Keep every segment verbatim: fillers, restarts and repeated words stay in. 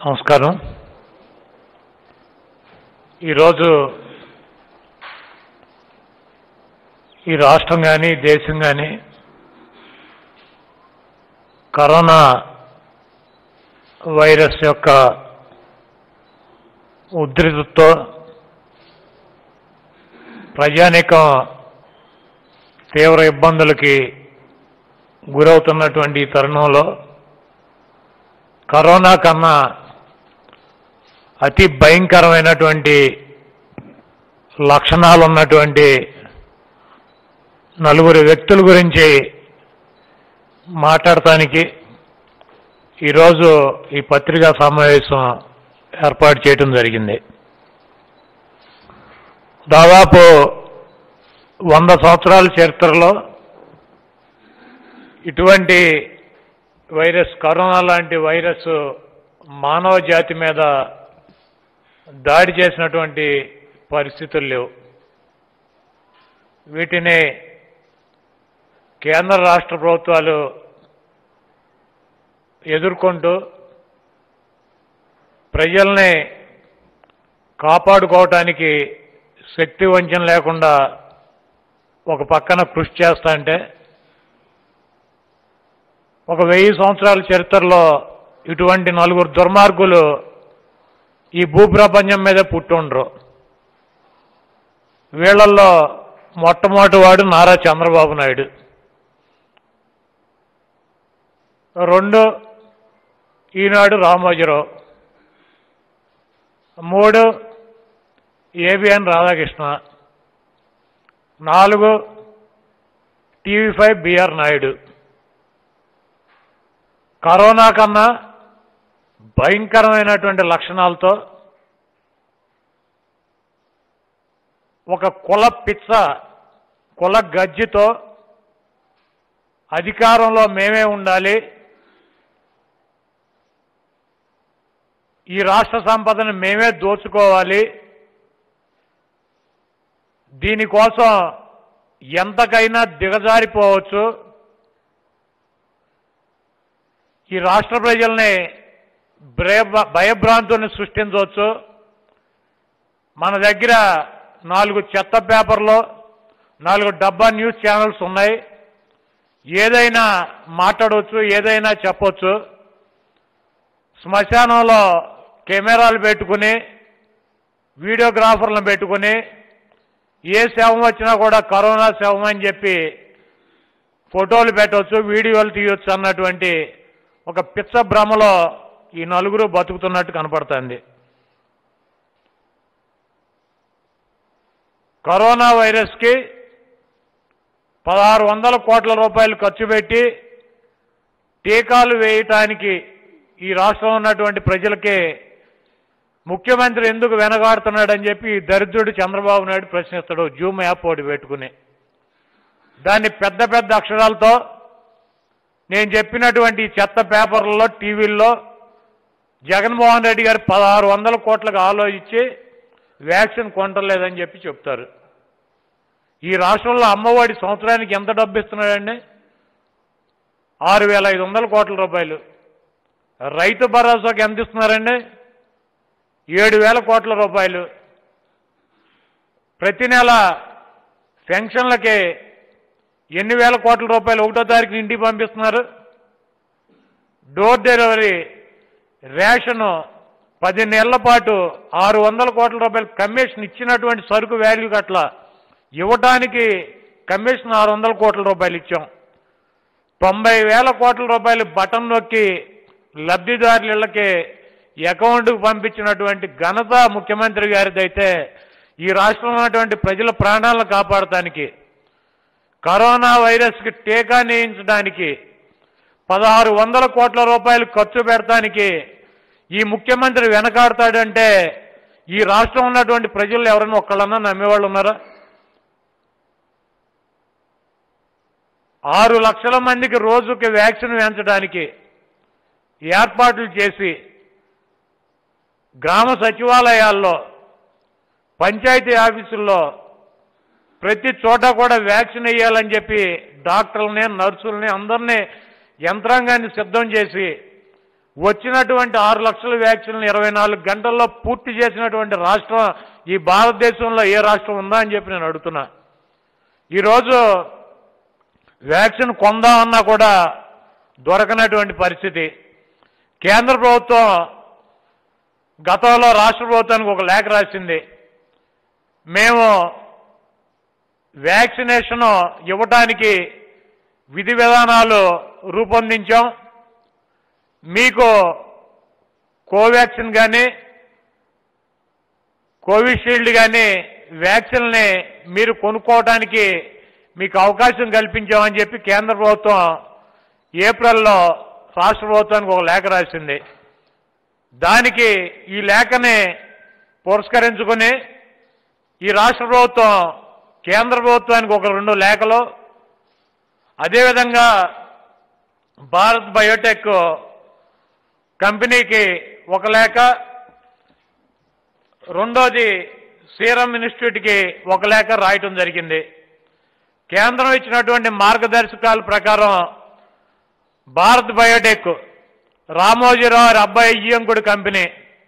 నమస్కారం. ఈరోజు ఈ రాష్ట్రం కానీ దేశం కానీ కరోనా వైరస్ యొక్క ఉధృతితో ప్రజానీకం తీవ్ర ఇబ్బందులకి గురవుతున్నటువంటి ఈ తరుణంలో కరోనా కన్నా అతి భయంకరమైనటువంటి లక్షణాలు ఉన్నటువంటి నలుగురు వ్యక్తుల గురించి మాట్లాడటానికి ఈరోజు ఈ పత్రికా సమావేశం ఏర్పాటు చేయడం జరిగింది. దాదాపు వంద సంవత్సరాల చరిత్రలో ఇటువంటి వైరస్, కరోనా లాంటి వైరస్ మానవ జాతి మీద దాడి చేసినటువంటి పరిస్థితులు లేవు. వీటిని కేంద్ర రాష్ట్ర ప్రభుత్వాలు ఎదుర్కొంటూ ప్రజల్ని కాపాడుకోవటానికి శక్తి వంచన లేకుండా ఒక పక్కన కృషి చేస్తా అంటే, ఒక వెయ్యి సంవత్సరాల చరిత్రలో ఇటువంటి నలుగురు దుర్మార్గులు ఈ భూప్రపంచం మీద పుట్టుండ్రు. వీళ్ళల్లో మొట్టమొదటి వాడు నారా చంద్రబాబు నాయుడు, రెండు ఈనాడు రామోజీరావు, మూడు ఏబిఎన్ రాధాకృష్ణ, నాలుగు TV five BR Naidu. Corona కన్నా భయంకరమైనటువంటి లక్షణాలతో ఒక కుల పిచ్చ, కుల గజ్జితో అధికారంలో మేమే ఉండాలి, ఈ రాష్ట్ర సంపదను మేమే దోచుకోవాలి, దీనికోసం ఎంతకైనా దిగజారిపోవచ్చు, ఈ రాష్ట్ర ప్రజల్ని భయభ్రాంతుల్ని సృష్టించవచ్చు, మన దగ్గర నాలుగు చెత్త పేపర్లు, నాలుగు డబ్బా న్యూస్ ఛానల్స్ ఉన్నాయి, ఏదైనా మాట్లాడవచ్చు, ఏదైనా చెప్పొచ్చు, శ్మశానంలో కెమెరాలు పెట్టుకుని వీడియోగ్రాఫర్లను పెట్టుకుని ఏ శవం వచ్చినా కూడా కరోనా శవం అని చెప్పి ఫోటోలు పెట్టవచ్చు, వీడియోలు తీయవచ్చు అన్నటువంటి ఒక పిచ్చ భ్రమలో ఈ నలుగురు బతుకుతున్నట్టు కనపడుతుంది. కరోనా వైరస్కి పదహారు వందల కోట్ల రూపాయలు ఖర్చు పెట్టి టీకాలు వేయటానికి ఈ రాష్ట్రంలో ఉన్నటువంటి ప్రజలకే ముఖ్యమంత్రి ఎందుకు వెనగాడుతున్నాడని చెప్పి ఈ దరిద్రుడు చంద్రబాబు నాయుడు ప్రశ్నిస్తాడు, జూమ్ యాప్ ఒకటి పెట్టుకుని. దాన్ని పెద్ద పెద్ద అక్షరాలతో నేను చెప్పినటువంటి చెత్త పేపర్లలో, టీవీల్లో జగన్మోహన్ రెడ్డి గారు పదహారు వందల కోట్లకు ఆలోచించి వ్యాక్సిన్ కొంటలేదని చెప్పి చెప్తారు. ఈ రాష్ట్రంలో అమ్మఒడి సంవత్సరానికి ఎంత డబ్బు ఇస్తున్నాడండి? ఆరు వేల ఐదు వందల కోట్ల రూపాయలు. రైతు భరోసాకి ఎంత ఇస్తున్నారండి? ఏడు వేల కోట్ల రూపాయలు. ప్రతి నెల పెన్షన్లకి ఎన్ని వేల కోట్ల రూపాయలు ఒకటో తారీఖు ఇంటికి పంపిస్తున్నారు. డోర్ డెలివరీ రేషను పది నెలల పాటు ఆరు వందల కోట్ల రూపాయలు కమిషన్ ఇచ్చినటువంటి సరుకు వాల్యూ అట్ల ఇవ్వటానికి కమిషన్ ఆరు వందల కోట్ల రూపాయలు ఇచ్చాం. తొంభై వేల కోట్ల రూపాయలు బటన్ నొక్కి లబ్ధిదారులకి అకౌంట్కు పంపించినటువంటి ఘనత ముఖ్యమంత్రి గారిదైతే, ఈ రాష్ట్రంలో ఉన్నటువంటి ప్రజల ప్రాణాలను కాపాడటానికి, కరోనా వైరస్కి టీకా వేయించడానికి పదహారు వందల కోట్ల రూపాయలు ఖర్చు పెడటానికి ఈ ముఖ్యమంత్రి వెనకాడతాడంటే ఈ రాష్ట్రం ఉన్నటువంటి ప్రజలు ఎవరైనా ఒక్కళ్ళన్నా నమ్మేవాళ్ళు ఉన్నారా? ఆరు లక్షల మందికి రోజుకి వ్యాక్సిన్ వేయించడానికి ఏర్పాట్లు చేసి గ్రామ సచివాలయాల్లో, పంచాయతీ ఆఫీసుల్లో ప్రతి చోట కూడా వ్యాక్సిన్ వేయాలని చెప్పి డాక్టర్లని, నర్సుల్ని అందరినీ యంత్రాంగాన్ని సిద్ధం చేసి వచ్చినటువంటి ఆరు లక్షల వ్యాక్సిన్లు ఇరవై నాలుగు గంటల్లో పూర్తి చేసినటువంటి రాష్ట్రం ఈ భారతదేశంలో ఏ రాష్ట్రం ఉందా అని చెప్పి నేను అడుగుతున్నా. ఈరోజు వ్యాక్సిన్ కొందామన్నా కూడా దొరకనటువంటి పరిస్థితి. కేంద్ర ప్రభుత్వం గతంలో రాష్ట్ర ప్రభుత్వానికి ఒక లేఖ రాసింది. మేము వ్యాక్సినేషన్ ఇవ్వటానికి విధి విధానాలు రూపొందించాం. మీకు కోవాక్సిన్ కానీ కోవిషీల్డ్ కానీ వ్యాక్సిన్ని మీరు కొనుక్కోవడానికి మీకు అవకాశం కల్పించామని చెప్పి కేంద్ర ప్రభుత్వం ఏప్రిల్లో రాష్ట్ర ప్రభుత్వానికి ఒక లేఖ రాసింది. దానికి ఈ లేఖని పురస్కరించుకుని ఈ రాష్ట్ర ప్రభుత్వం కేంద్ర ప్రభుత్వానికి ఒక రెండు లేఖలు, అదేవిధంగా భారత్ బయోటెక్ కంపెనీకి ఒక లేఖ, రెండోది సీరం ఇన్స్టిట్యూట్కి ఒక లేఖ రాయటం జరిగింది. కేంద్రం ఇచ్చినటువంటి మార్గదర్శకాల ప్రకారం భారత్ బయోటెక్ రామోజీరావు గారి అబ్బాయి ఇయ్యంకుడి కంపెనీ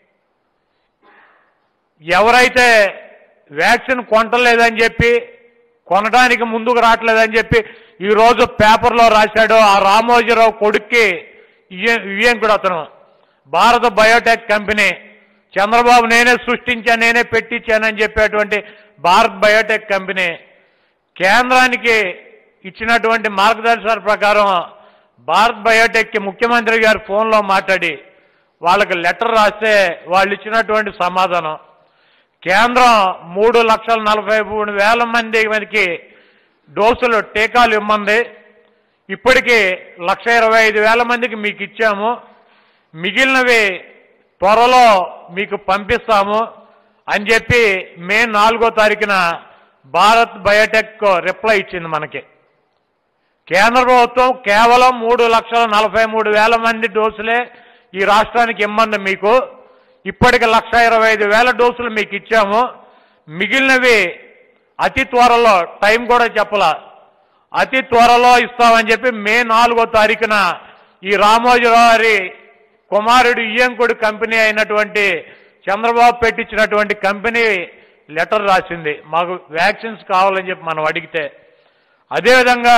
ఎవరైతే వ్యాక్సిన్ కొంటలేదని చెప్పి కొనడానికి ముందుకు రావట్లేదని చెప్పి ఈరోజు పేపర్లో రాశాడో ఆ రామోజీరావు కొడుక్కి ఇయ్యంకుడు అతను. భారత బయోటెక్ కంపెనీ చంద్రబాబు నేనే సృష్టించాను నేనే పెట్టించానని చెప్పేటువంటి భారత్ బయోటెక్ కంపెనీ కేంద్రానికి ఇచ్చినటువంటి మార్గదర్శకాల ప్రకారం భారత్ బయోటెక్కి ముఖ్యమంత్రి గారు ఫోన్లో మాట్లాడి వాళ్ళకి లెటర్ రాస్తే వాళ్ళు ఇచ్చినటువంటి సమాధానం, కేంద్రం మూడు లక్షల నలభై మూడు వేల మంది మనకి డోసులు టీకాలు ఇమ్మంది. ఇప్పటికీ లక్ష ఇరవై ఐదు వేల మందికి మీకు ఇచ్చాము, మిగిలినవి త్వరలో మీకు పంపిస్తాము అని చెప్పి మే నాలుగో తారీఖున భారత్ బయోటెక్ రిప్లై ఇచ్చింది మనకి. కేంద్ర ప్రభుత్వం కేవలం మూడు లక్షల నలభై మూడు వేల మంది డోసులే ఈ రాష్ట్రానికి ఇమ్మంది మీకు, ఇప్పటికి లక్ష ఇరవై ఐదు వేల డోసులు మీకు ఇచ్చాము, మిగిలినవి అతి త్వరలో, టైం కూడా చెప్పలా, అతి త్వరలో ఇస్తామని చెప్పి మే నాలుగో తారీఖున ఈ రామోజీరావు గారి కుమారుడు ఇయ్యంకుడి కంపెనీ అయినటువంటి చంద్రబాబు పెట్టించినటువంటి కంపెనీ లెటర్ రాసింది మాకు వ్యాక్సిన్స్ కావాలని చెప్పి మనం అడిగితే. అదేవిధంగా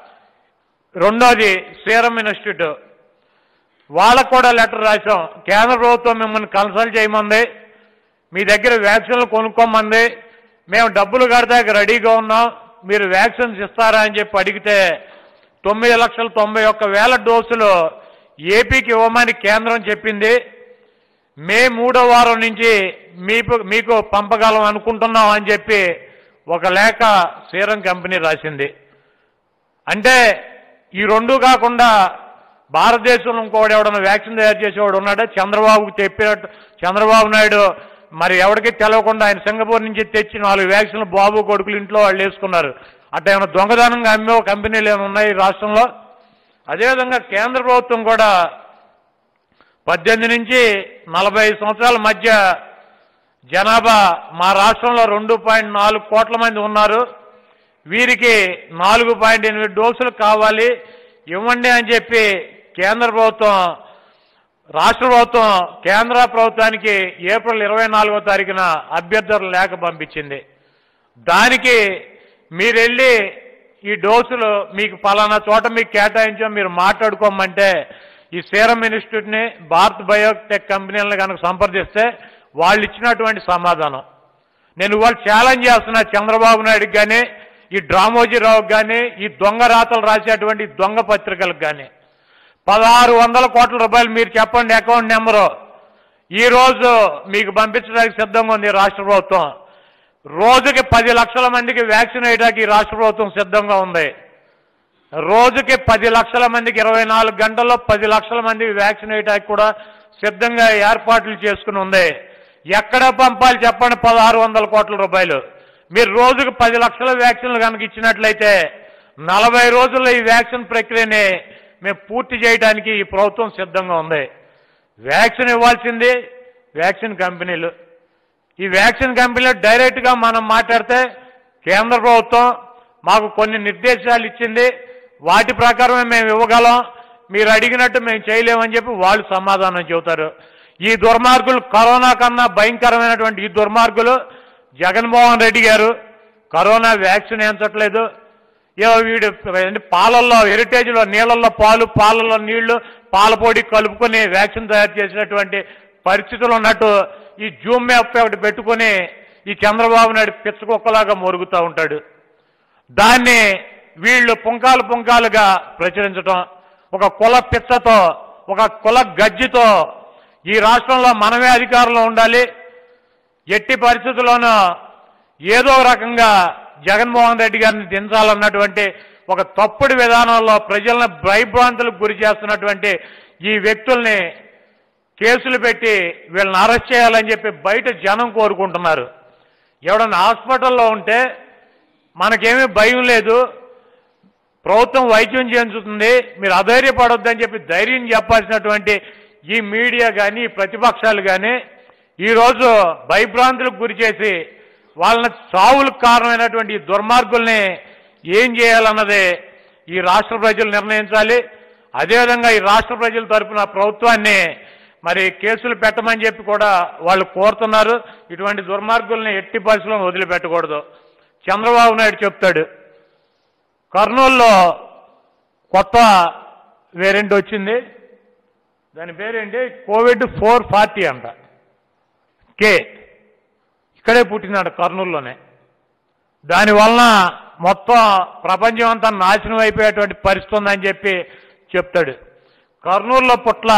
రెండోది సీరం ఇన్స్టిట్యూట్ వాళ్ళకు కూడా లెటర్ రాసాం. కేంద్ర ప్రభుత్వం మిమ్మల్ని కన్సల్ట్ చేయమంది, మీ దగ్గర వ్యాక్సిన్లు కొనుక్కోమంది, మేము డబ్బులు కడతాకి రెడీగా ఉన్నాం, మీరు వ్యాక్సిన్స్ ఇస్తారా అని చెప్పి అడిగితే తొమ్మిది లక్షల తొంభై ఒక్క వేల డోసులు ఏపీకి ఇవ్వమని కేంద్రం చెప్పింది. మే మూడో వారం నుంచి మీకు మీకు పంపగలం అనుకుంటున్నాం అని చెప్పి ఒక లేఖ సీరం కంపెనీ రాసింది. అంటే ఈ రెండు కాకుండా భారతదేశంలో ఇంకోటి ఎవడన్నా వ్యాక్సిన్ తయారు చేసేవాడు ఉన్నాడా? చంద్రబాబుకు చెప్పినట్టు చంద్రబాబు నాయుడు మరి ఎవరికి తెలవకుండా ఆయన సింగపూర్ నుంచి తెచ్చి నాలుగు వ్యాక్సిన్లు బాబు కొడుకులు ఇంట్లో వాళ్ళు వేసుకున్నారు. అట్లా ఏమైనా దొంగదనంగా అమ్మే కంపెనీలు ఏమైనా ఉన్నాయి ఈ రాష్ట్రంలో? అదేవిధంగా కేంద్ర ప్రభుత్వం కూడా పద్దెనిమిది నుంచి నలభై ఐదు సంవత్సరాల మధ్య జనాభా మా రాష్ట్రంలో రెండు పాయింట్ నాలుగు కోట్ల మంది ఉన్నారు, వీరికి నాలుగు పాయింట్ ఎనిమిది డోసులు కావాలి ఇవ్వండి అని చెప్పి కేంద్ర ప్రభుత్వం రాష్ట్ర ప్రభుత్వం కేంద్ర ప్రభుత్వానికి ఏప్రిల్ ఇరవై నాలుగో తారీఖున అభ్యర్థుల లేఖ పంపించింది. దానికి మీరు వెళ్ళి ఈ డోసులు మీకు పలానా చోట మీకు కేటాయించాం మీరు మాట్లాడుకోమంటే ఈ సీరం ఇన్స్టిట్యూట్ని భారత్ బయోటెక్ కంపెనీలను కనుక సంప్రదిస్తే వాళ్ళు ఇచ్చినటువంటి సమాధానం నేను ఇవాళ ఛాలెంజ్ చేస్తున్నా చంద్రబాబు నాయుడుకి కానీ ఈ రామోజీరావుకి కానీ ఈ దొంగ రాతలు రాసేటువంటి దొంగ పత్రికలకు కానీ పదహారు వందల కోట్ల రూపాయలు మీరు చెప్పండి అకౌంట్ నెంబరు ఈరోజు మీకు పంపించడానికి సిద్ధంగా ఉంది రాష్ట్ర ప్రభుత్వం. రోజుకి పది లక్షల మందికి వ్యాక్సిన్ వేయడానికి రాష్ట్ర ప్రభుత్వం సిద్ధంగా ఉంది. రోజుకి పది లక్షల మందికి ఇరవై నాలుగు గంటల్లో పది లక్షల మందికి వ్యాక్సిన్ వేయడానికి కూడా సిద్ధంగా ఏర్పాట్లు చేసుకుని ఉంది. ఎక్కడ పంపాలి చెప్పండి పదహారు వందల కోట్ల రూపాయలు? మీరు రోజుకు పది లక్షల వ్యాక్సిన్లు కనుక ఇచ్చినట్లయితే నలభై రోజుల్లో ఈ వ్యాక్సిన్ ప్రక్రియని మేము పూర్తి చేయడానికి ఈ ప్రభుత్వం సిద్ధంగా ఉంది. వ్యాక్సిన్ ఇవ్వాల్సింది వ్యాక్సిన్ కంపెనీలు. ఈ వ్యాక్సిన్ కంపెనీలు డైరెక్ట్గా మనం మాట్లాడితే కేంద్ర ప్రభుత్వం మాకు కొన్ని నిర్దేశాలు ఇచ్చింది, వాటి ప్రకారమే మేము ఇవ్వగలం, మీరు అడిగినట్టు మేము చేయలేమని చెప్పి వాళ్ళు సమాధానం చెబుతారు. ఈ దుర్మార్గులు కరోనా కన్నా భయంకరమైనటువంటి ఈ దుర్మార్గులు జగన్మోహన్ రెడ్డి గారు కరోనా వ్యాక్సిన్ వేయించట్లేదు. ఏవో వీడు పాలల్లో హెరిటేజ్లో నీళ్ళల్లో పాలు పాలల్లో నీళ్లు పాలపొడి కలుపుకొని వ్యాక్సిన్ తయారు చేసినటువంటి పరిస్థితులు ఉన్నట్టు ఈ జూమ్ యాప్ ఒకటి పెట్టుకొని ఈ చంద్రబాబు నాయుడు పిచ్చకుక్కలాగా మొరుగుతూ ఉంటాడు. దాన్ని వీళ్ళు పుంకాలు పుంకాలుగా ప్రచురించడం, ఒక కుల పిచ్చతో ఒక కుల గజ్జితో ఈ రాష్ట్రంలో మనమే అధికారంలో ఉండాలి, ఎట్టి పరిస్థితుల్లోనూ ఏదో రకంగా జగన్మోహన్ రెడ్డి గారిని దించాలన్నటువంటి ఒక తప్పుడు విధానంలో ప్రజలను భయభ్రాంతులకు గురి చేస్తున్నటువంటి ఈ వ్యక్తుల్ని కేసులు పెట్టి వీళ్ళని అరెస్ట్ చేయాలని చెప్పి బయట జనం కోరుకుంటున్నారు. ఎవడన్నా హాస్పిటల్లో ఉంటే మనకేమీ భయం లేదు, ప్రభుత్వం వైద్యం చేయించుతుంది, మీరు అధైర్యపడొద్దని చెప్పి ధైర్యం చెప్పాల్సినటువంటి ఈ మీడియా కానీ ప్రతిపక్షాలు కానీ ఈరోజు భయభ్రాంతులకు గురి చేసి వాళ్ళని చావులకు కారణమైనటువంటి ఈ దుర్మార్గుల్ని ఏం చేయాలన్నదే ఈ రాష్ట్ర ప్రజలు నిర్ణయించాలి. అదేవిధంగా ఈ రాష్ట్ర ప్రజల తరఫున ప్రభుత్వాన్ని మరి కేసులు పెట్టమని చెప్పి కూడా వాళ్ళు కోరుతున్నారు. ఇటువంటి దుర్మార్గుల్ని ఎట్టి పరిస్థితుల్లో వదిలిపెట్టకూడదు. చంద్రబాబు నాయుడు చెప్తాడు, కర్నూలులో కొత్త వేరియంట్ వచ్చింది, దాని పేరేంటి కోవిడ్ ఫోర్ ఫార్టీ అంట, కే ఇక్కడే పుట్టినాడు కర్నూలులోనే. దానివలన మొత్తం ప్రపంచం అంతా నాశనం అయిపోయేటువంటి పరిస్థితి ఉందని చెప్పి చెప్తాడు. కర్నూలులో పుట్ల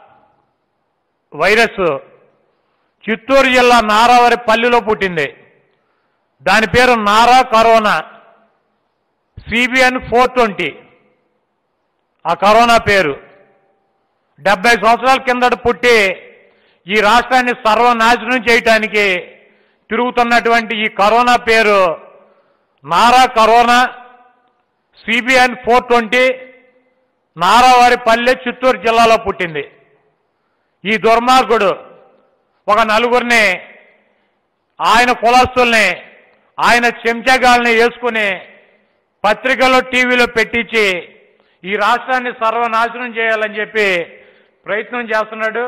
వైరస్ చిత్తూరు జిల్లా నారావారి పల్లిలో పుట్టింది. దాని పేరు Nara corona, CBN four twenty ఆ కరోనా పేరు. డెబ్బై సంవత్సరాల కిందట పుట్టి ఈ రాష్ట్రాన్ని సర్వనాశనం చేయటానికి తిరుగుతున్నటువంటి ఈ కరోనా పేరు Nara corona, CBN four twenty, Naravari Palle Chittoor జిల్లాలో పుట్టింది. ఈ దుర్మార్గుడు ఒక నలుగురిని ఆయన కులస్తుల్ని ఆయన చెంచాగాల్ని వేసుకుని పత్రికల్లో టీవీలో పెట్టించి ఈ రాష్ట్రాన్ని సర్వనాశనం చేయాలని చెప్పి ప్రయత్నం చేస్తున్నాడు.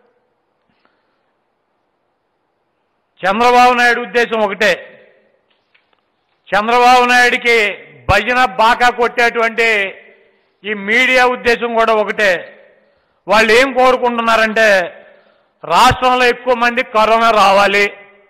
చంద్రబాబు నాయుడు ఉద్దేశం ఒకటే, చంద్రబాబు నాయుడికి భజన బాకా కొట్టేటువంటి ఈ మీడియా ఉద్దేశం కూడా ఒకటే. వాళ్ళు ఏం కోరుకుంటున్నారంటే రాష్ట్రంలో ఎక్కువ మంది కరోనా రావాలి,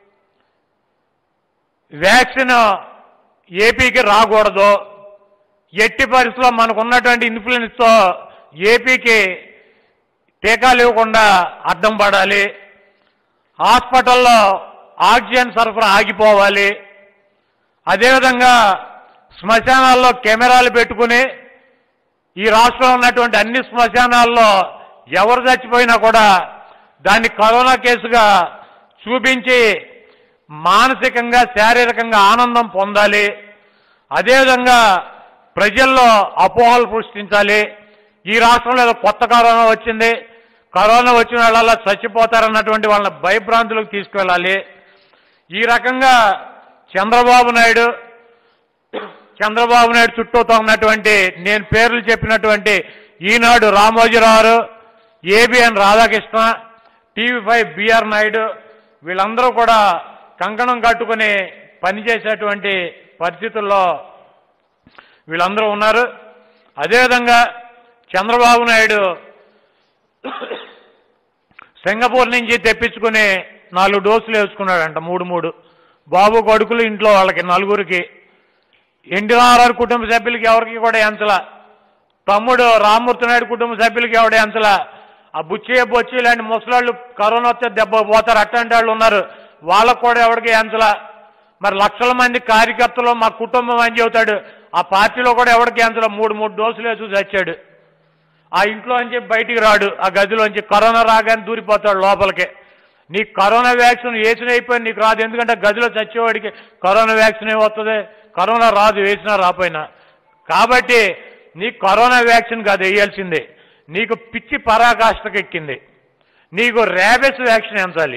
వ్యాక్సిన్ ఏపీకి రాకూడదు, ఎట్టి పరిస్థితుల్లో మనకు ఉన్నటువంటి ఇన్ఫ్లుయెన్స్తో ఏపీకి టీకాలు ఇవ్వకుండా అడ్డం పడాలి, హాస్పిటల్లో ఆక్సిజన్ సరఫరా ఆగిపోవాలి, అదేవిధంగా శ్మశానాల్లో కెమెరాలు పెట్టుకుని ఈ రాష్ట్రంలో ఉన్నటువంటి అన్ని శ్మశానాల్లో ఎవరు చచ్చిపోయినా కూడా దాన్ని కరోనా కేసుగా చూపించి మానసికంగా శారీరకంగా ఆనందం పొందాలి, అదేవిధంగా ప్రజల్లో అపోహలు సృష్టించాలి. ఈ రాష్ట్రంలో ఏదో కొత్త కరోనా వచ్చింది, కరోనా వచ్చిన వాళ్ళ చచ్చిపోతారన్నటువంటి వాళ్ళని భయభ్రాంతులకు తీసుకువెళ్ళాలి. ఈ రకంగా చంద్రబాబు నాయుడు చంద్రబాబు నాయుడు చుట్టూతో ఉన్నటువంటి నేను పేర్లు చెప్పినటువంటి Eenadu Ramojirao, ABN Radhakrishna, TV five BR Naidu వీళ్ళందరూ కూడా కంకణం కట్టుకుని పనిచేసేటువంటి పరిస్థితుల్లో వీళ్ళందరూ ఉన్నారు. అదేవిధంగా చంద్రబాబు నాయుడు సింగపూర్ నుంచి తెప్పించుకుని నాలుగు డోసులు వేసుకున్నాడంట, మూడు మూడు బాబు కొడుకులు ఇంట్లో వాళ్ళకి నలుగురికి. ఎన్టీఆర్ కుటుంబ సభ్యులకి ఎవరికి కూడా ఎంచల, తమ్ముడు రామ్మూర్తి నాయుడు కుటుంబ సభ్యులకి ఎవడ ఎంచల. ఆ బుచ్చయ్య బొచ్చి ఇలాంటి ముసలాళ్ళు కరోనా వస్తే దెబ్బ పోతారు అట్లాంటి వాళ్ళు ఉన్నారు, వాళ్ళకు కూడా ఎవరికి ఎంచల. మరి లక్షల మంది కార్యకర్తలు మా కుటుంబం అని చెబుతాడు, ఆ పార్టీలో కూడా ఎవరికి ఎంచల, మూడు మూడు డోసులు వేసి చచ్చాడు. ఆ ఇంట్లో నుంచి బయటికి రాడు, ఆ గదిలోంచి కరోనా రాగానే దూరిపోతాడు లోపలికి. నీకు కరోనా వ్యాక్సిన్ వేసిన అయిపోయింది, నీకు రాదు, ఎందుకంటే గదిలో చచ్చేవాడికి కరోనా వ్యాక్సిన్ ఏమవుతుంది, కరోనా రాదు వేసినా రాపోయినా. కాబట్టి నీకు కరోనా వ్యాక్సిన్ కాదు వేయాల్సిందే, నీకు పిచ్చి పరాకాష్ఠకు ఎక్కింది, నీకు ర్యాబిస్ వ్యాక్సిన్ ఎంచాలి.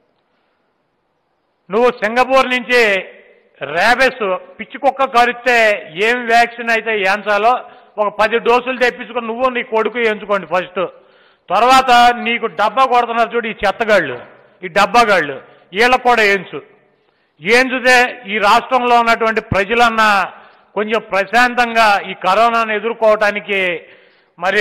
నువ్వు సింగపూర్ నుంచి ర్యాబిస్ పిచ్చి కుక్క కరిస్తే ఏం వ్యాక్సిన్ అయితే ఎంచాలో ఒక పది డోసులు తెప్పించుకొని నువ్వు నీ కొడుకు ఎంచుకోండి ఫస్ట్. తర్వాత నీకు డబ్బా కొడుతున్నారు చూడు ఈ చెత్తగాళ్ళు, ఈ డబ్బాగాళ్ళు, వీళ్ళకు కూడా ఏంచు. ఏంచుతే ఈ రాష్ట్రంలో ఉన్నటువంటి ప్రజలన్నా కొంచెం ప్రశాంతంగా ఈ కరోనాను ఎదుర్కోవటానికి మరి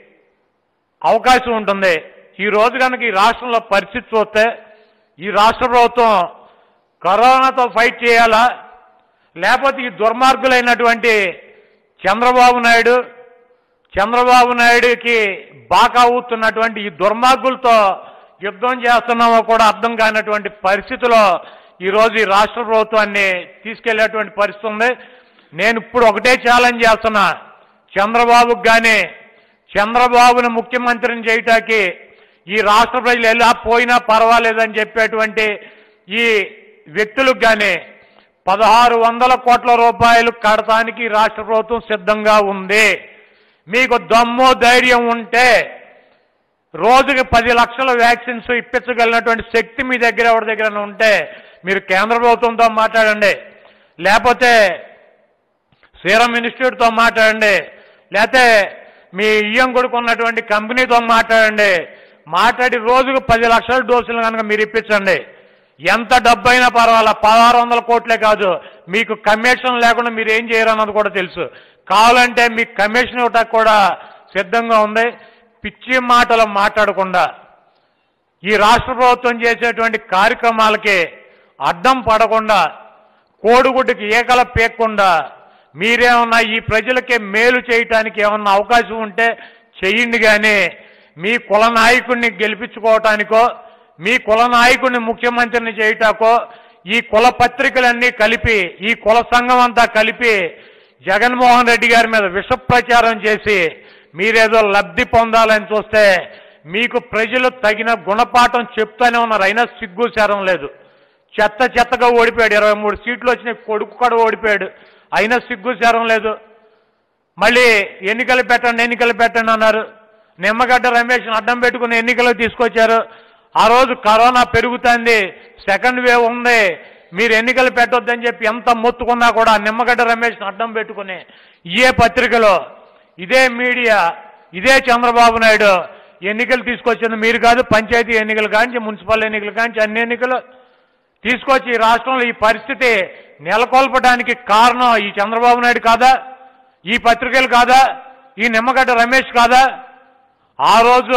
అవకాశం ఉంటుంది. ఈ రోజు కనుక ఈ రాష్ట్రంలో పరిస్థితి చూస్తే ఈ రాష్ట్ర ప్రభుత్వం కరోనాతో ఫైట్ చేయాలా, లేకపోతే ఈ దుర్మార్గులైనటువంటి చంద్రబాబు నాయుడు చంద్రబాబు నాయుడుకి బాకా ఊతున్నటువంటి ఈ దుర్మార్గులతో యుద్ధం చేస్తున్నామో కూడా అర్థం కానటువంటి పరిస్థితిలో ఈరోజు ఈ రాష్ట్ర ప్రభుత్వాన్ని తీసుకెళ్లేటువంటి పరిస్థితి ఉంది. నేను ఇప్పుడు ఒకటే ఛాలెంజ్ చేస్తున్నా, చంద్రబాబుకి కానీ చంద్రబాబును ముఖ్యమంత్రిని చేయటానికి ఈ రాష్ట్ర ప్రజలు ఎలా పోయినా పర్వాలేదని చెప్పేటువంటి ఈ వ్యక్తులకు కానీ పదహారు వందల కోట్ల రూపాయలు కడతానికి రాష్ట్ర ప్రభుత్వం సిద్ధంగా ఉంది. మీకు దమ్ము ధైర్యం ఉంటే రోజుకి పది లక్షల వ్యాక్సిన్స్ ఇప్పించగలిగినటువంటి శక్తి మీ దగ్గర ఎవరి దగ్గర ఉంటే మీరు కేంద్ర ప్రభుత్వంతో మాట్లాడండి, లేకపోతే సీరం ఇన్స్టిట్యూట్తో మాట్లాడండి, లేకపోతే మీ ఇయ్యం కొడుకు ఉన్నటువంటి కంపెనీతో మాట్లాడండి. మాట్లాడి రోజుకు పది లక్షల డోసులు కనుక మీరు ఇప్పించండి. ఎంత డబ్బు అయినా పర్వాలా, పదహారు వందల కోట్లే కాదు, మీకు కమిషన్ లేకుండా మీరు ఏం చేయరన్నది కూడా తెలుసు. కావాలంటే మీకు కమిషన్ ఇవ్వటానికి కూడా సిద్ధంగా ఉంది. పిచ్చి మాటలు మాట్లాడకుండా ఈ రాష్ట్ర ప్రభుత్వం చేసేటువంటి కార్యక్రమాలకి అడ్డం పడకుండా, కోడిగుడ్డుకి ఏకల పేక్కుండా మీరేమన్నా ఈ ప్రజలకే మేలు చేయటానికి ఏమన్నా అవకాశం ఉంటే చెయ్యండి. కానీ మీ కుల నాయకుడిని గెలిపించుకోవటానికో, మీ కుల నాయకుడిని ముఖ్యమంత్రిని చేయటాకో, ఈ కుల పత్రికలన్నీ కలిపి, ఈ కుల సంఘం అంతా కలిపి జగన్మోహన్ రెడ్డి గారి మీద విష ప్రచారం చేసి మీరేదో లబ్ధి పొందాలని చూస్తే మీకు ప్రజలు తగిన గుణపాఠం చెప్తానే ఉన్నారు. అయినా సిగ్గు శరం లేదు. చెత్త చెత్తగా ఓడిపోయాడు. ఇరవై మూడు సీట్లు వచ్చిన కొడుకు కూడా ఓడిపోయాడు. అయినా సిగ్గు శరం లేదు. మళ్ళీ ఎన్నికలు పెట్టండి ఎన్నికలు పెట్టండి అన్నారు. నిమ్మగడ్డ రమేష్ అడ్డం పెట్టుకుని ఎన్నికలు తీసుకొచ్చారు. ఆ రోజు కరోనా పెరుగుతుంది, సెకండ్ వేవ్ ఉంది, మీరు ఎన్నికలు పెట్టొద్దని చెప్పి ఎంత మొత్తుకున్నా కూడా నిమ్మగడ్డ రమేష్ అడ్డం పెట్టుకుని ఇదే పత్రికలో, ఇదే మీడియా, ఇదే చంద్రబాబు నాయుడు ఎన్నికలు తీసుకొచ్చింది మీరు కాదు. పంచాయతీ ఎన్నికలు కాంచి, మున్సిపల్ ఎన్నికలు కాంచి అన్ని ఎన్నికలు తీసుకొచ్చి ఈ రాష్ట్రంలో ఈ పరిస్థితి నెలకొల్పడానికి కారణం ఈ చంద్రబాబు నాయుడు కాదా? ఈ పత్రికలు కాదా? ఈ నిమ్మగడ్డ రమేష్ కాదా? ఆ రోజు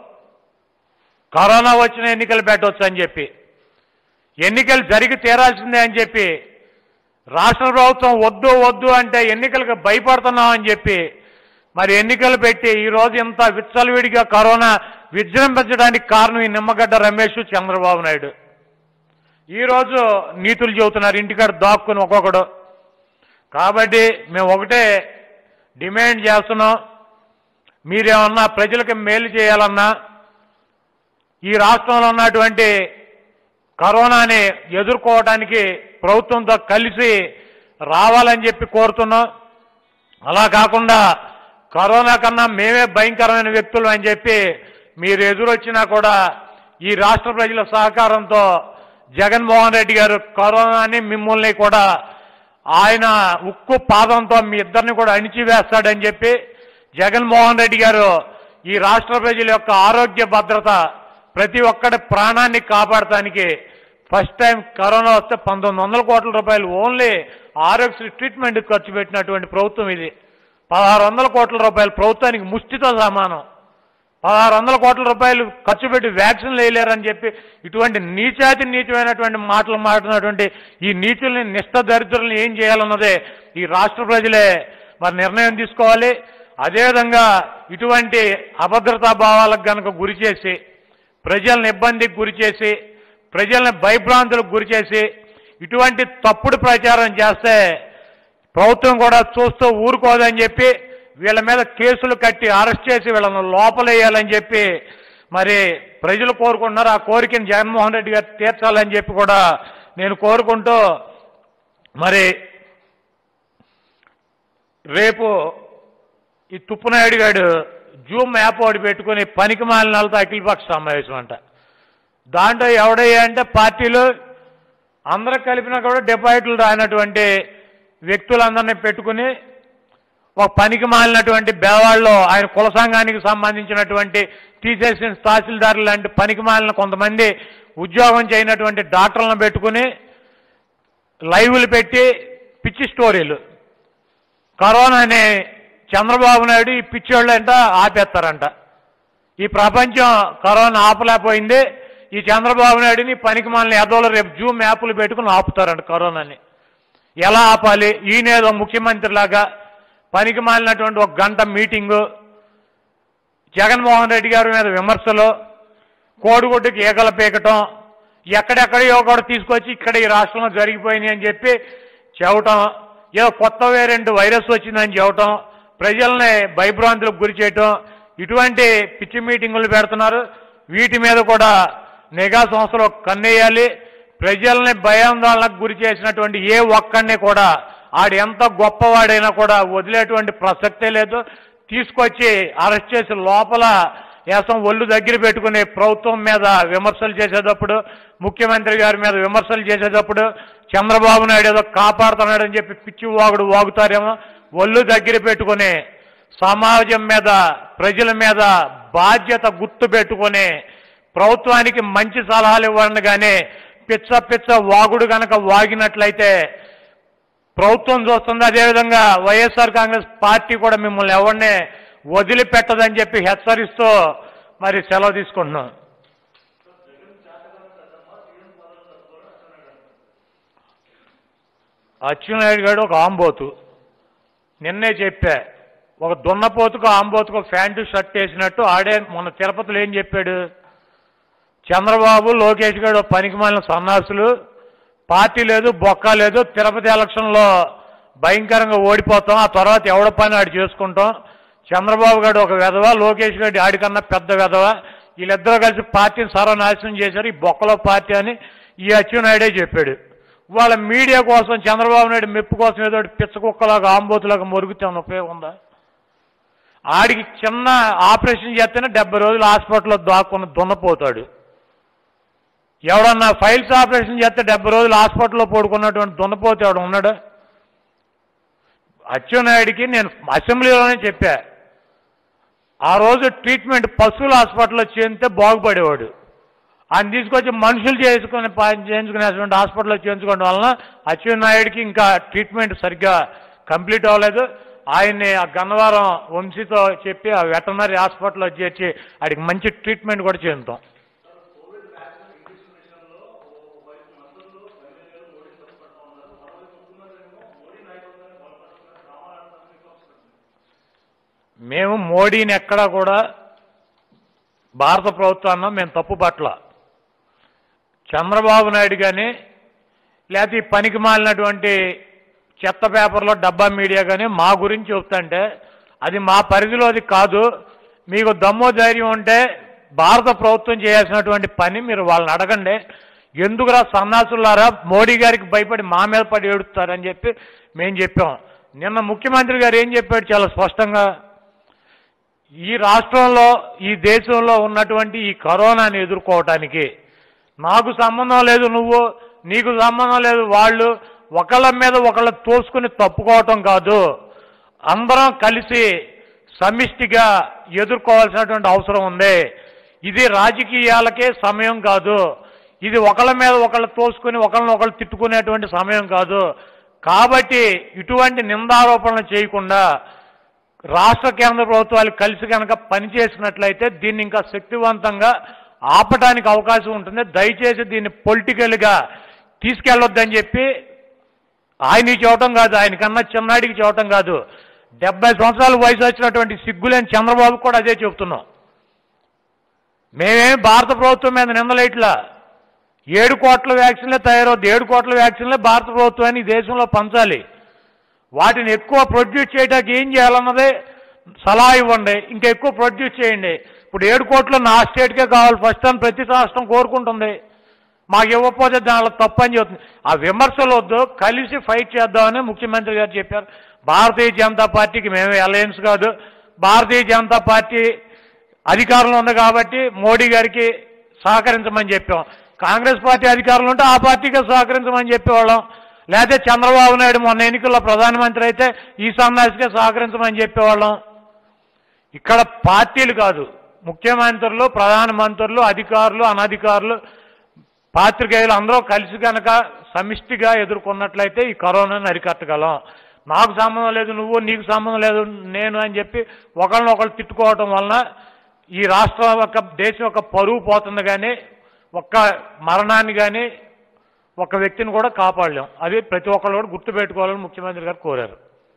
కరోనా వచ్చిన ఎన్నికలు పెట్టవచ్చు అని చెప్పి, ఎన్నికలు జరిగి తీరాల్సిందే అని చెప్పి, రాష్ట్ర ప్రభుత్వం వద్దు వద్దు అంటే ఎన్నికలకు భయపడుతున్నాం అని చెప్పి మరి ఎన్నికలు పెట్టి ఈరోజు ఇంత విచ్చలవిడిగా కరోనా విజృంభించడానికి కారణం ఈ నిమ్మగడ్డ రమేష్, చంద్రబాబు నాయుడు. ఈరోజు నీతులు చెబుతున్నారు ఇంటికాడ దాక్కుని ఒక్కొక్కడు. కాబట్టి మేము ఒకటే డిమాండ్ చేస్తున్నాం, మీరేమన్నా ప్రజలకు మేలు చేయాలన్నా ఈ రాష్ట్రంలో ఉన్నటువంటి కరోనాని ఎదుర్కోవడానికి ప్రభుత్వంతో కలిసి రావాలని చెప్పి కోరుతున్నాం. అలా కాకుండా కరోనా కన్నా మేమే భయంకరమైన వ్యక్తులు అని చెప్పి మీరు ఎదురొచ్చినా కూడా ఈ రాష్ట్ర ప్రజల సహకారంతో జగన్మోహన్ రెడ్డి గారు కరోనాని మిమ్మల్ని కూడా ఆయన ఉక్కు పాదంతో మీ ఇద్దరిని కూడా అణిచివేస్తాడని చెప్పి జగన్మోహన్ రెడ్డి గారు ఈ రాష్ట్ర ప్రజల యొక్క ఆరోగ్య భద్రత, ప్రతి ఒక్కడి ప్రాణాన్ని కాపాడటానికి ఫస్ట్ టైం కరోనా వస్తే పంతొమ్మిది వందల కోట్ల రూపాయలు ఓన్లీ ఆరోగ్య ట్రీట్మెంట్ ఖర్చు పెట్టినటువంటి ప్రభుత్వం ఇది. పదహారు వందల కోట్ల రూపాయలు ప్రభుత్వానికి ముష్టితో సమానం. పదహారు వందల కోట్ల రూపాయలు ఖర్చు పెట్టి వ్యాక్సిన్లు వేయలేరని చెప్పి ఇటువంటి నీచాతి నీచమైనటువంటి మాటలు మాట్లాడినటువంటి ఈ నీచుల్ని, నిష్ఠ దరిద్రుల్ని ఏం చేయాలన్నదే ఈ రాష్ట్ర ప్రజలే మరి నిర్ణయం తీసుకోవాలి. అదేవిధంగా ఇటువంటి అభద్రతా భావాలకు కనుక గురి చేసి, ప్రజలను ఇబ్బందికి గురి చేసి, ప్రజల్ని భయభ్రాంతులకు గురి చేసి ఇటువంటి తప్పుడు ప్రచారం చేస్తే ప్రభుత్వం కూడా చూస్తూ ఊరుకోదని చెప్పి వీళ్ళ మీద కేసులు కట్టి అరెస్ట్ చేసి వీళ్ళను లోపలేయాలని చెప్పి మరి ప్రజలు కోరుకుంటున్నారు. ఆ కోరికను జగన్మోహన్ రెడ్డి గారు తీర్చాలని చెప్పి కూడా నేను కోరుకుంటూ మరి రేపు ఈ తుప్పునాయుడు గారు జూమ్ యాప్ ఒకటి పెట్టుకుని పనికి మాలినాలతో అఖిలపక్ష సమావేశం అంట. దాంట్లో ఎవడయ్యా అంటే పార్టీలు అందరూ కలిపినా కూడా డిపాజిట్లు రానటువంటి వ్యక్తులందరినీ పెట్టుకుని ఒక పనికి మాలినటువంటి బేవాళ్ళలో ఆయన కుల సంఘానికి సంబంధించినటువంటి తీసేసిన తహసీల్దారులు లాంటి పనికి మాలిన కొంతమంది ఉద్యోగం చేయనటువంటి డాక్టర్లను పెట్టుకుని లైవ్లు పెట్టి పిచ్చి స్టోరీలు కరోనాని చంద్రబాబు నాయుడు ఈ పిచ్చోళ్ళు అంట ఆపేస్తారంట. ఈ ప్రపంచం కరోనా ఆపలేకపోయింది, ఈ చంద్రబాబు నాయుడిని పనికి మాలిన ఎదోలు రేపు జూమ్ యాప్లు పెట్టుకుని ఆపుతారంట కరోనాని. ఎలా ఆపాలి? ఈయనేదో ముఖ్యమంత్రిలాగా పనికి మాలినటువంటి ఒక గంట మీటింగు, జగన్మోహన్ రెడ్డి గారి మీద విమర్శలు, కోడిగుడ్డుకి ఈగలు పీకటం, ఎక్కడెక్కడో కూడా తీసుకొచ్చి ఇక్కడ ఈ రాష్ట్రంలో జరిగిపోయినాయి అని చెప్పి చెప్పటం, ఏదో కొత్త వేరియంట్ వైరస్ వచ్చిందని చెప్పటం, ప్రజల్ని భయభ్రాంతులకు గురి చేయటం, ఇటువంటి పిచ్చి మీటింగులు పెడుతున్నారు. వీటి మీద కూడా నిఘా సంస్థలు కన్నేయాలి. ప్రజల్ని భయాందోళనకు గురి చేసినటువంటి ఏ ఒక్కడిని కూడా ఆడు ఎంత గొప్పవాడైనా కూడా వదిలేటువంటి ప్రసక్తే లేదు. తీసుకొచ్చి అరెస్ట్ చేసి లోపల ఏసం ఒళ్ళు దగ్గర పెట్టుకుని ప్రభుత్వం మీద విమర్శలు చేసేటప్పుడు, ముఖ్యమంత్రి గారి మీద విమర్శలు చేసేటప్పుడు చంద్రబాబు నాయుడు ఏదో కాపాడుతున్నాడని చెప్పి పిచ్చి వాగుడు వాగుతారేమో. ఒళ్ళు దగ్గర పెట్టుకుని సమాజం మీద, ప్రజల మీద బాధ్యత గుర్తు పెట్టుకుని ప్రభుత్వానికి మంచి సలహాలు ఇవ్వండి. కానీ పిచ్చ పిచ్చ వాగుడు కనుక వాగినట్లయితే ప్రభుత్వం చూస్తుంది. అదేవిధంగా వైఎస్ఆర్ కాంగ్రెస్ పార్టీ కూడా మిమ్మల్ని ఎవరిని వదిలిపెట్టదని చెప్పి హెచ్చరిస్తూ మరి సెలవు తీసుకుంటున్నాం. అచ్చెన్నాయుడు గారు ఒక ఆంబోతు, నిన్నే చెప్పా, ఒక దున్నపోతుకు ఆంబోతుకు ప్యాంటు షర్ట్ వేసినట్టు ఆడే మొన్న తిరుపతిలో ఏం చెప్పాడు? చంద్రబాబు లోకేష్ గారు పనికి మాలిన సన్నాసులు, పార్టీ లేదు బొక్క లేదు, తిరుపతి ఎలక్షన్లో భయంకరంగా ఓడిపోతాం, ఆ తర్వాత ఎవడ పని ఆడి చేసుకుంటాం, చంద్రబాబు గారు ఒక వెధవ, లోకేష్ గారి ఆడికన్నా పెద్ద వెధవ, వీళ్ళిద్దరూ కలిసి పార్టీని సర్వనాశనం చేశారు, ఈ బొక్కలో పార్టీ అని ఈ అచ్చెన్నాయుడే చెప్పాడు. వాళ్ళ మీడియా కోసం చంద్రబాబు నాయుడు మెప్పు కోసం ఏదో పిచ్చ కుక్కలాగా ఆంబోతులాగా మొరుగుతే ఉపయోగం ఉందా? ఆడికి చిన్న ఆపరేషన్ చేస్తేనే డెబ్బై రోజులు హాస్పిటల్లో దాక్కున్న దున్నపోతాడు. ఎవడన్నా ఫైల్స్ ఆపరేషన్ చేస్తే డెబ్బై రోజులు హాస్పిటల్లో పడుకున్నటువంటి దున్నపోతే ఎవడు ఉన్నాడు? అచ్చెన్నాయుడికి నేను అసెంబ్లీలోనే చెప్పా, ఆ రోజు ట్రీట్మెంట్ పశువుల హాస్పిటల్లో చేస్తే బాగుపడేవాడు. ఆయన తీసుకొచ్చి మనుషులు చేసుకుని చేయించుకునేటువంటి హాస్పిటల్లో చేయించుకోవడం వలన అచ్చెన్నాయుడికి ఇంకా ట్రీట్మెంట్ సరిగ్గా కంప్లీట్ అవ్వలేదు. ఆయన్ని ఆ గన్నవరం వంశీతో చెప్పి ఆ వెటర్నరీ హాస్పిటల్లో చేర్చి ఆడికి మంచి ట్రీట్మెంట్ కూడా చేస్తాం. మేము మోడీని ఎక్కడా కూడా భారత ప్రభుత్వాన్ని మేము తప్పు పట్ల, చంద్రబాబు నాయుడు కానీ లేకపోతే ఈ పనికి మాలినటువంటి చెత్త పేపర్లో డబ్బా మీడియా కానీ మా గురించి చెప్తుంటే అది మా పరిధిలోది కాదు. మీకు దమ్మో ధైర్యం ఉంటే భారత ప్రభుత్వం చేయాల్సినటువంటి పని మీరు వాళ్ళని అడగండి. ఎందుకురా సన్నాసులారా మోడీ గారికి భయపడి మా మీద పడి ఏడుస్తారని చెప్పి మేము చెప్పాం. నిన్న ముఖ్యమంత్రి గారు ఏం చెప్పాడు చాలా స్పష్టంగా, ఈ రాష్ట్రంలో ఈ దేశంలో ఉన్నటువంటి ఈ కరోనాని ఎదుర్కోవటానికి నాకు సంబంధం లేదు, నువ్వు నీకు సంబంధం లేదు, వాళ్ళు ఒకళ్ళ మీద ఒకళ్ళు తోసుకుని తప్పుకోవటం కాదు, అందరం కలిసి సమిష్టిగా ఎదుర్కోవాల్సినటువంటి అవసరం ఉంది. ఇది రాజకీయాలకే సమయం కాదు, ఇది ఒకళ్ళ మీద ఒకళ్ళు తోసుకుని ఒకళ్ళని ఒకళ్ళు తిట్టుకునేటువంటి సమయం కాదు. కాబట్టి ఇటువంటి నిందారోపణలు చేయకుండా రాష్ట్ర కేంద్ర ప్రభుత్వాలు కలిసి కనుక పనిచేసినట్లయితే దీన్ని ఇంకా శక్తివంతంగా ఆపడానికి అవకాశం ఉంటుంది. దయచేసి దీన్ని పొలిటికల్గా తీసుకెళ్ళొద్దని చెప్పి ఆయనకి చెప్పటం కాదు, ఆయనకన్నా చిన్నాడికి చెప్పటం కాదు, డెబ్బై సంవత్సరాల వయసు వచ్చినటువంటి సిగ్గులేని చంద్రబాబు కూడా అదే చెప్తున్నాం. మేమేమి భారత ప్రభుత్వం మీద నిందలేట్లా, ఏడు కోట్ల వ్యాక్సిన్లే తయారవుద్ది, ఏడు కోట్ల వ్యాక్సిన్లే భారత ప్రభుత్వాన్ని దేశంలో పంచాలి. వాటిని ఎక్కువ ప్రొడ్యూస్ చేయడానికి ఏం చేయాలన్నదే సలహా ఇవ్వండి, ఇంకా ఎక్కువ ప్రొడ్యూస్ చేయండి. ఇప్పుడు ఏడు కోట్లు నా స్టేట్కే కావాలి ఫస్ట్ అని ప్రతి రాష్ట్రం కోరుకుంటుంది, మాకు ఇవ్వకపోతే దానిలో తప్పని చెబుతుంది. ఆ విమర్శలు వద్దు, కలిసి ఫైట్ చేద్దామని ముఖ్యమంత్రి గారు చెప్పారు. భారతీయ జనతా పార్టీకి మేమే అలయన్స్ కాదు, భారతీయ జనతా పార్టీ అధికారంలో ఉంది కాబట్టి మోడీ గారికి సహకరించమని చెప్పాం. కాంగ్రెస్ పార్టీ అధికారంలో ఉంటే ఆ పార్టీకి సహకరించమని చెప్పేవాళ్ళం. లేకపోతే చంద్రబాబు నాయుడు మొన్న ఎన్నికల్లో ప్రధానమంత్రి అయితే ఈ సన్నాసికే సహకరించమని చెప్పేవాళ్ళం. ఇక్కడ పార్టీలు కాదు, ముఖ్యమంత్రులు, ప్రధానమంత్రులు, అధికారులు, అనధికారులు, పాత్రికేయులు అందరూ కలిసి కనుక సమిష్టిగా ఎదుర్కొన్నట్లయితే ఈ కరోనాను అరికట్టగలం. నాకు సంబంధం లేదు, నువ్వు నీకు సంబంధం లేదు, నేను అని చెప్పి ఒకళ్ళనొకళ్ళు తిట్టుకోవటం వలన ఈ రాష్ట్రం యొక్క దేశం యొక్క పరువు పోతుంది, కానీ ఒక్క మరణాన్ని కానీ ఒక వ్యక్తిని కూడా కాపాడలేం. అది ప్రతి ఒక్కళ్ళు కూడా గుర్తుపెట్టుకోవాలని ముఖ్యమంత్రి గారు కోరారు.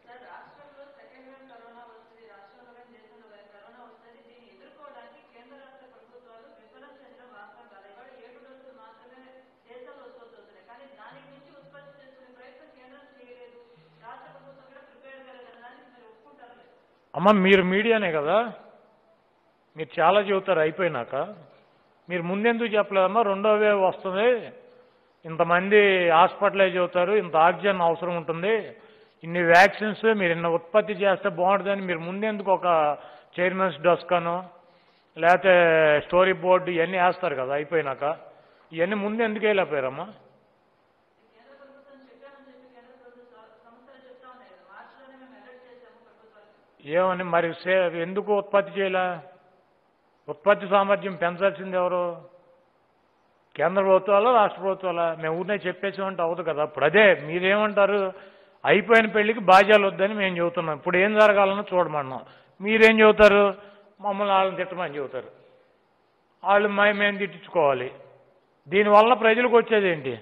అమ్మ మీరు మీడియానే కదా, మీరు చాలా చెబుతారు అయిపోయినాక. మీరు ముందెందుకు చెప్పలేదమ్మా రెండో వేవ్ వస్తుంది, ఇంతమంది హాస్పిటలైజ్ అవుతారు, ఇంత ఆక్సిజన్ అవసరం ఉంటుంది, ఇన్ని వ్యాక్సిన్స్ మీరు ఇన్ని ఉత్పత్తి చేస్తే బాగుంటుందని మీరు ముందెందుకు ఒక చైర్మన్స్ డెస్కను లేకపోతే స్టోరీ బోర్డు ఇవన్నీ వేస్తారు కదా అయిపోయినాక, ఇవన్నీ ముందు ఎందుకు వెళ్ళిపోయారమ్మా? ఏమని మరి ఎందుకు ఉత్పత్తి చేయలే? ఉత్పత్తి సామర్థ్యం పెంచాల్సింది ఎవరు? కేంద్ర ప్రభుత్వాలు, రాష్ట్ర ప్రభుత్వాలా? మేము ఊరినే చెప్పేసామంటే అవ్వదు కదా. ఇప్పుడు అదే మీరేమంటారు, అయిపోయిన పెళ్లికి బాధ్యాలు వద్దని మేము చెబుతున్నాం, ఇప్పుడు ఏం జరగాలన్నా చూడమన్నాం. మీరేం చెబుతారు, మమ్మల్ని వాళ్ళని తిట్టమని చెబుతారు, వాళ్ళు మేము తిట్టించుకోవాలి. దీనివల్ల ప్రజలకు వచ్చేది ఏంటి?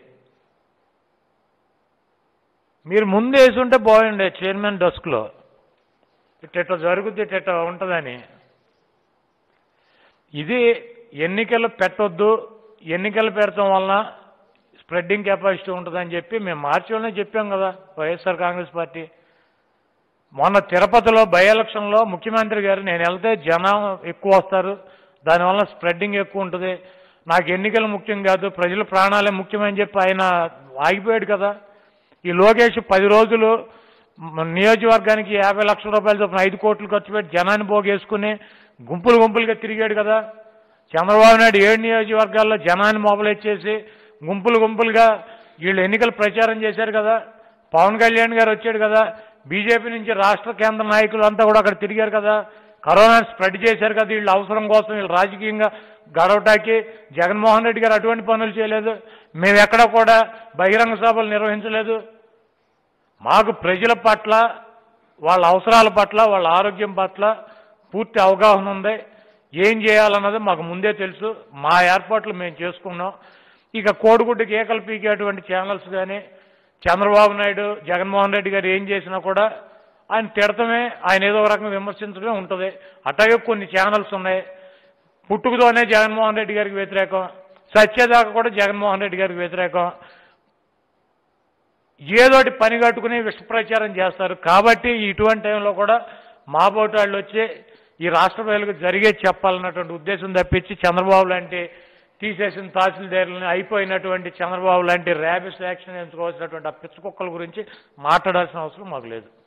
మీరు ముందు వేసుంటే బాగుండే చైర్మన్ డెస్క్లో, ఇట్ట జరుగుద్ది ఇట్ట ఉంటుందని. ఇది ఎన్నికలు పెట్టొద్దు, ఎన్నికలు పెడతాం వలన స్ప్రెడ్డింగ్ కెపాసిటీ ఉంటుందని చెప్పి మేము మార్చిలోనే చెప్పాం కదా వైఎస్ఆర్ కాంగ్రెస్ పార్టీ. మొన్న తిరుపతిలో బై ఎలక్షన్లో ముఖ్యమంత్రి గారు నేను వెళ్తే జనం ఎక్కువ వస్తారు, దానివల్ల స్ప్రెడ్డింగ్ ఎక్కువ ఉంటుంది, నాకు ఎన్నికలు ముఖ్యం కాదు ప్రజల ప్రాణాలే ముఖ్యమని చెప్పి ఆయన ఆగిపోయాడు కదా. ఈ లోకేష్ పది రోజులు నియోజకవర్గానికి యాభై లక్షల రూపాయల చొప్పున ఐదు కోట్లు ఖర్చు పెట్టి జనాన్ని పోగేసుకుని గుంపులు గుంపులుగా తిరిగాడు కదా. చంద్రబాబు నాయుడు ఏడు నియోజకవర్గాల్లో జనాన్ని మొబలైజ్ చేసి గుంపులు గుంపులుగా వీళ్ళు ఎన్నికలు ప్రచారం చేశారు కదా. పవన్ కళ్యాణ్ గారు వచ్చాడు కదా, బీజేపీ నుంచి రాష్ట్ర కేంద్ర నాయకులు అంతా కూడా అక్కడ తిరిగారు కదా, కరోనాను స్ప్రెడ్ చేశారు కదా వీళ్ళ అవసరం కోసం, వీళ్ళు రాజకీయంగా గడవటానికి. జగన్మోహన్ రెడ్డి గారు అటువంటి పనులు చేయలేదు, మేము ఎక్కడ కూడా బహిరంగ సభలు నిర్వహించలేదు. మాకు ప్రజల పట్ల, వాళ్ళ అవసరాల పట్ల, వాళ్ళ ఆరోగ్యం పట్ల పూర్తి అవగాహన ఉంది. ఏం చేయాలన్నది మాకు ముందే తెలుసు, మా ఏర్పాట్లు మేము చేసుకున్నాం. ఇక కోడిగుడ్డు కేకలు పీకేటువంటి ఛానల్స్ కానీ చంద్రబాబు నాయుడు, జగన్మోహన్ రెడ్డి గారు ఏం చేసినా కూడా ఆయన తిడతమే, ఆయన ఏదో ఒక రకంగా విమర్శించడమే ఉంటుంది. అట్లాగే కొన్ని ఛానల్స్ ఉన్నాయి, పుట్టుకతోనే జగన్మోహన్ రెడ్డి గారికి వ్యతిరేకం, సత్యదాకా కూడా జగన్మోహన్ రెడ్డి గారికి వ్యతిరేకం, ఏదోటి పని కట్టుకుని విష ప్రచారం చేస్తారు. కాబట్టి ఇటువంటి టైంలో కూడా మా బోటాళ్ళు వచ్చి ఈ రాష్ట్ర ప్రజలకు జరిగేది చెప్పాలన్నటువంటి ఉద్దేశం తప్పించి చంద్రబాబు లాంటి తీసేసిన తహసీల్దారులని, అయిపోయినటువంటి చంద్రబాబు లాంటి ర్యాబిస్ యాక్షన్ ఎంచుకోవాల్సినటువంటి ఆ పిచ్చ కుక్కల గురించి మాట్లాడాల్సిన అవసరం మాకు లేదు.